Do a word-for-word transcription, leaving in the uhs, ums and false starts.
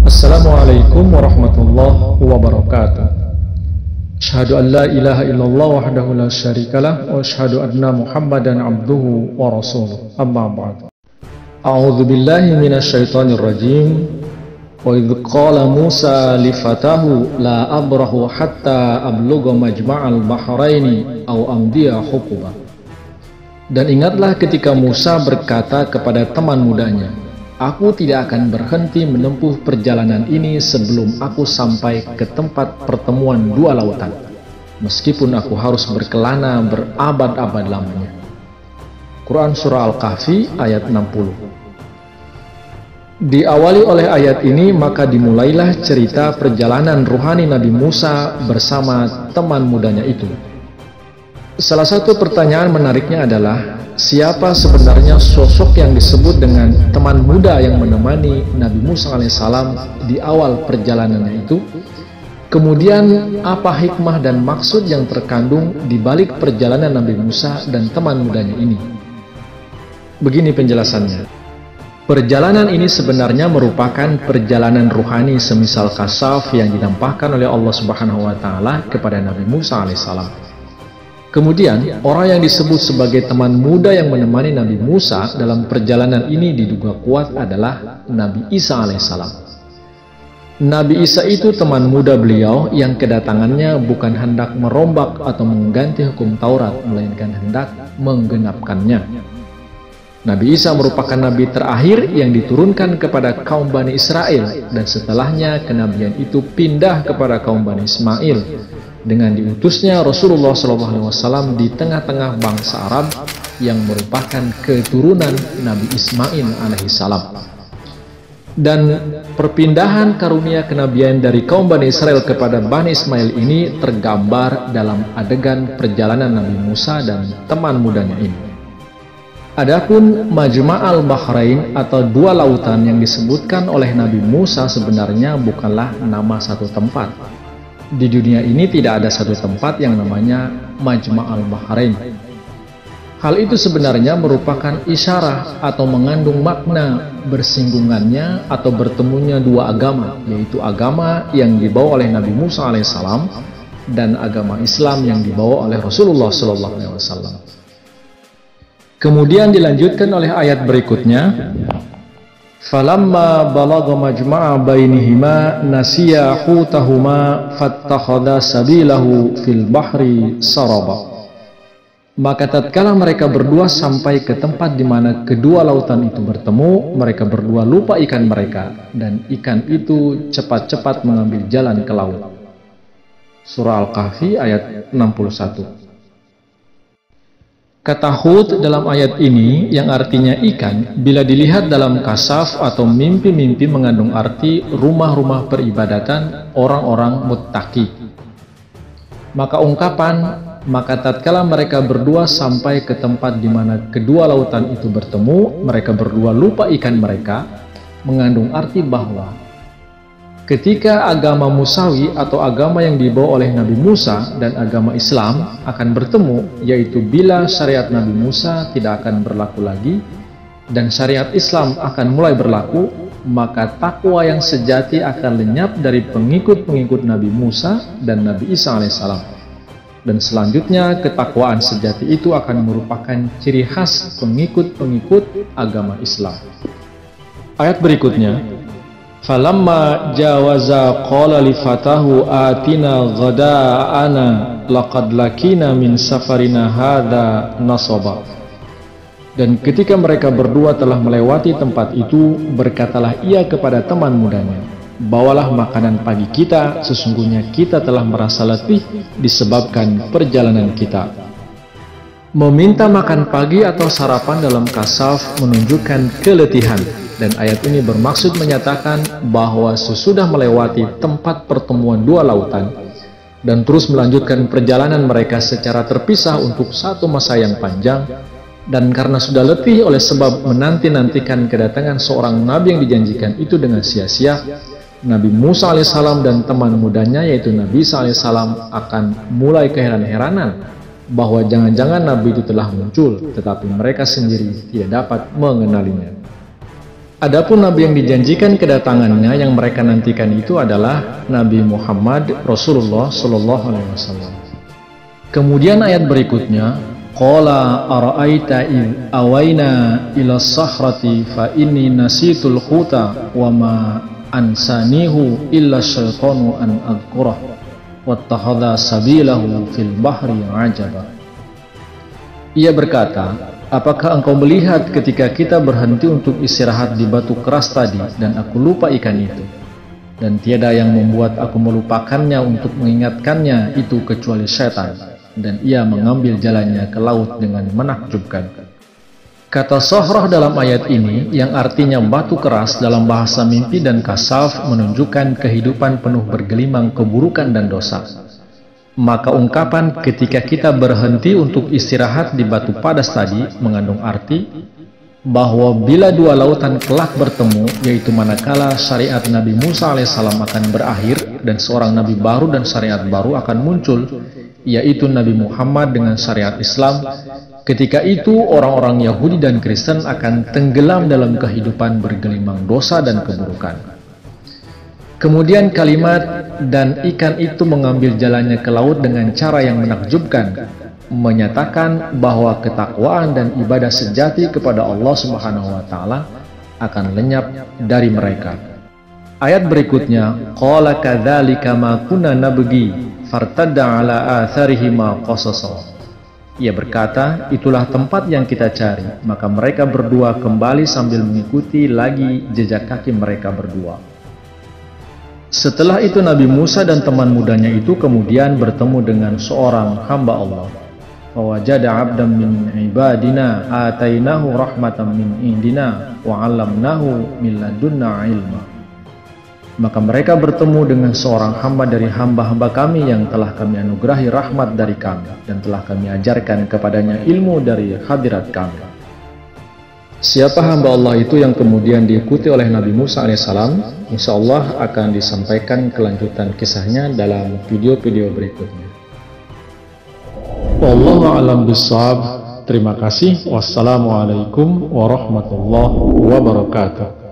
Assalamualaikum warahmatullahi wabarakatuh. Asyhadu an la ilaha illallah wahdahu la syarikalah wa asyhadu anna Muhammadan abduhu wa rasuluh. Amma ba'd. A'udzu billahi minasyaitonir rajim. Wa idz qala Musa li fatahu la abrahu hatta ablugha majma'al bahraini aw amdiya huquba. Dan ingatlah ketika Musa berkata kepada teman mudanya, "Aku tidak akan berhenti menempuh perjalanan ini sebelum aku sampai ke tempat pertemuan dua lautan, meskipun aku harus berkelana berabad-abad lamanya." Quran Surah Al-Kahfi ayat enam puluh. Diawali oleh ayat ini, maka dimulailah cerita perjalanan ruhani Nabi Musa bersama teman mudanya itu. Salah satu pertanyaan menariknya adalah, siapa sebenarnya sosok yang disebut dengan teman muda yang menemani Nabi Musa alaihissalam di awal perjalanannya itu? Kemudian, apa hikmah dan maksud yang terkandung di balik perjalanan Nabi Musa dan teman mudanya ini? Begini penjelasannya. Perjalanan ini sebenarnya merupakan perjalanan ruhani semisal kasaf yang ditampakkan oleh Allah Subhanahu wa taala kepada Nabi Musa alaihissalam. Kemudian, orang yang disebut sebagai teman muda yang menemani Nabi Musa dalam perjalanan ini diduga kuat adalah Nabi Isa alaihissalam. Nabi Isa itu teman muda beliau yang kedatangannya bukan hendak merombak atau mengganti hukum Taurat, melainkan hendak menggenapkannya. Nabi Isa merupakan nabi terakhir yang diturunkan kepada kaum Bani Israel, dan setelahnya kenabian itu pindah kepada kaum Bani Ismail dengan diutusnya Rasulullah shallallahu alaihi wasallam di tengah-tengah bangsa Arab yang merupakan keturunan Nabi Ismail alaihissalam. Dan perpindahan karunia kenabian dari kaum Bani Israel kepada Bani Ismail ini tergambar dalam adegan perjalanan Nabi Musa dan teman mudanya ini. Adapun Majma'al Bahrain atau dua lautan yang disebutkan oleh Nabi Musa sebenarnya bukanlah nama satu tempat. Di dunia ini tidak ada satu tempat yang namanya Majma'al Bahrain. Hal itu sebenarnya merupakan isyarah atau mengandung makna bersinggungannya atau bertemunya dua agama, yaitu agama yang dibawa oleh Nabi Musa alaihissalam dan agama Islam yang dibawa oleh Rasulullah shallallahu alaihi wasallam. Kemudian dilanjutkan oleh ayat berikutnya, falamma balagha majma'a bainihima nasiya hutahuma fattakhadha sabilahu fil bahri saraba. Maka tatkala mereka berdua sampai ke tempat di mana kedua lautan itu bertemu, mereka berdua lupa ikan mereka, dan ikan itu cepat-cepat mengambil jalan ke laut. Surah Al-Kahfi ayat enam puluh satu. Kata hut dalam ayat ini yang artinya ikan, bila dilihat dalam kasaf atau mimpi-mimpi mengandung arti rumah-rumah peribadatan orang-orang muttaqi. Maka ungkapan, maka tatkala mereka berdua sampai ke tempat di mana kedua lautan itu bertemu, mereka berdua lupa ikan mereka, mengandung arti bahwa ketika agama Musawi atau agama yang dibawa oleh Nabi Musa dan agama Islam akan bertemu, yaitu bila syariat Nabi Musa tidak akan berlaku lagi dan syariat Islam akan mulai berlaku, maka takwa yang sejati akan lenyap dari pengikut-pengikut Nabi Musa dan Nabi Isa alaihissalam. Dan selanjutnya ketakwaan sejati itu akan merupakan ciri khas pengikut-pengikut agama Islam. Ayat berikutnya, falamma jawaza qala li fatahu atina ghada'ana laqad lakina min safarina hadha nasaba. Dan ketika mereka berdua telah melewati tempat itu, berkatalah ia kepada teman mudanya, bawalah makanan pagi kita, sesungguhnya kita telah merasa letih disebabkan perjalanan kita. Meminta makan pagi atau sarapan dalam kasaf menunjukkan keletihan. Dan ayat ini bermaksud menyatakan bahwa sesudah melewati tempat pertemuan dua lautan dan terus melanjutkan perjalanan mereka secara terpisah untuk satu masa yang panjang, dan karena sudah letih oleh sebab menanti-nantikan kedatangan seorang nabi yang dijanjikan itu dengan sia-sia, Nabi Musa alaihissalam dan teman mudanya yaitu Nabi Isa alaihissalam akan mulai keheran-heranan bahwa jangan-jangan nabi itu telah muncul, tetapi mereka sendiri tidak dapat mengenalinya. Adapun Nabi yang dijanjikan kedatangannya yang mereka nantikan itu adalah Nabi Muhammad Rasulullah Shallallahu Alaihi Wasallam. Kemudian ayat berikutnya, qala ara'aita id awayna ila sahrati fa inni nasitul huta wa ma ansanihu illa syaitanu an adhkurah wattakhadha sabilahu fil bahri ajaba. Ia berkata, apakah engkau melihat ketika kita berhenti untuk istirahat di batu keras tadi dan aku lupa ikan itu, dan tiada yang membuat aku melupakannya untuk mengingatkannya itu kecuali syaitan, dan ia mengambil jalannya ke laut dengan menakjubkan. Kata Sohrah dalam ayat ini yang artinya batu keras dalam bahasa mimpi dan kasaf menunjukkan kehidupan penuh bergelimang keburukan dan dosa. Maka ungkapan ketika kita berhenti untuk istirahat di batu padas tadi mengandung arti bahwa bila dua lautan kelak bertemu, yaitu manakala syariat Nabi Musa alaihissalam akan berakhir dan seorang nabi baru dan syariat baru akan muncul, yaitu Nabi Muhammad dengan syariat Islam, ketika itu orang-orang Yahudi dan Kristen akan tenggelam dalam kehidupan bergelimang dosa dan keburukan. Kemudian kalimat dan ikan itu mengambil jalannya ke laut dengan cara yang menakjubkan menyatakan bahwa ketakwaan dan ibadah sejati kepada Allah Subhanahu wa taala akan lenyap dari mereka. Ayat berikutnya, qala kadzalika ma kunna nabghi fartadda ala atharihi ma qasasa. Ia berkata, itulah tempat yang kita cari, maka mereka berdua kembali sambil mengikuti lagi jejak kaki mereka berdua. Setelah itu Nabi Musa dan teman mudanya itu kemudian bertemu dengan seorang hamba Allah. Fawajada 'abdan min ibadina atainahu rahmatan min indina wa 'allamnahu min ladunna ilma. Maka mereka bertemu dengan seorang hamba dari hamba-hamba kami yang telah kami anugerahi rahmat dari kami dan telah kami ajarkan kepadanya ilmu dari hadirat kami. Siapa hamba Allah itu yang kemudian diikuti oleh Nabi Musa alaihissalam, insya Allah akan disampaikan kelanjutan kisahnya dalam video-video berikutnya. Wallahu a'lam bishawab. Terima kasih. Wassalamualaikum warahmatullahi wabarakatuh.